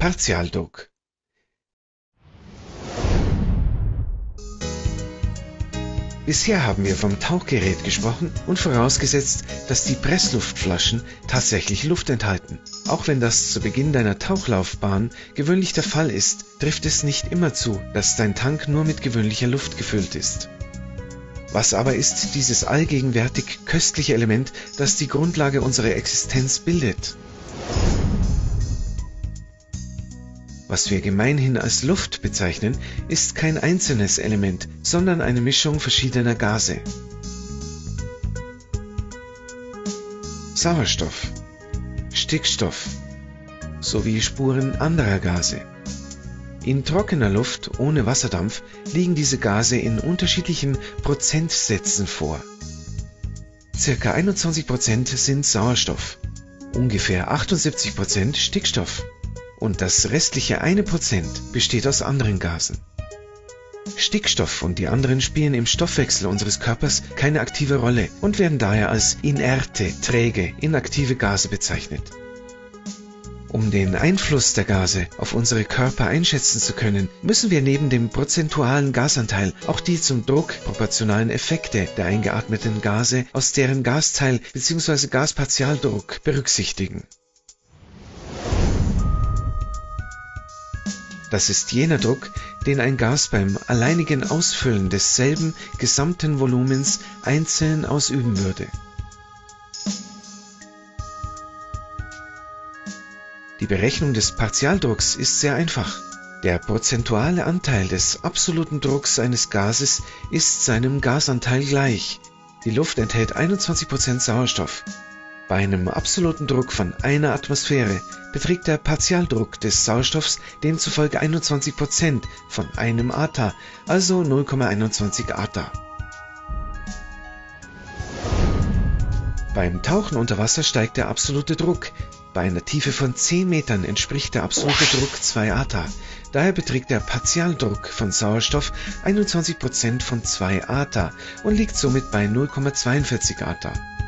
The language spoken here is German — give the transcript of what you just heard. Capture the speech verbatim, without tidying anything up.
Partialdruck. Bisher haben wir vom Tauchgerät gesprochen und vorausgesetzt, dass die Pressluftflaschen tatsächlich Luft enthalten. Auch wenn das zu Beginn deiner Tauchlaufbahn gewöhnlich der Fall ist, trifft es nicht immer zu, dass dein Tank nur mit gewöhnlicher Luft gefüllt ist. Was aber ist dieses allgegenwärtig köstliche Element, das die Grundlage unserer Existenz bildet? Was wir gemeinhin als Luft bezeichnen, ist kein einzelnes Element, sondern eine Mischung verschiedener Gase. Sauerstoff, Stickstoff sowie Spuren anderer Gase. In trockener Luft ohne Wasserdampf liegen diese Gase in unterschiedlichen Prozentsätzen vor. Circa einundzwanzig Prozent sind Sauerstoff, ungefähr achtundsiebzig Prozent Stickstoff. Und das restliche eine Prozent besteht aus anderen Gasen. Stickstoff und die anderen spielen im Stoffwechsel unseres Körpers keine aktive Rolle und werden daher als inerte, träge, inaktive Gase bezeichnet. Um den Einfluss der Gase auf unsere Körper einschätzen zu können, müssen wir neben dem prozentualen Gasanteil auch die zum Druck proportionalen Effekte der eingeatmeten Gase aus deren Gasteil bzw. Gaspartialdruck berücksichtigen. Das ist jener Druck, den ein Gas beim alleinigen Ausfüllen desselben gesamten Volumens einzeln ausüben würde. Die Berechnung des Partialdrucks ist sehr einfach. Der prozentuale Anteil des absoluten Drucks eines Gases ist seinem Gasanteil gleich. Die Luft enthält einundzwanzig Prozent Sauerstoff. Bei einem absoluten Druck von einer Atmosphäre beträgt der Partialdruck des Sauerstoffs demzufolge einundzwanzig Prozent von einem Atah, also null Komma einundzwanzig Atah. Beim Tauchen unter Wasser steigt der absolute Druck. Bei einer Tiefe von zehn Metern entspricht der absolute Druck zwei Atah. Daher beträgt der Partialdruck von Sauerstoff einundzwanzig Prozent von zwei Atah und liegt somit bei null Komma zweiundvierzig Atah.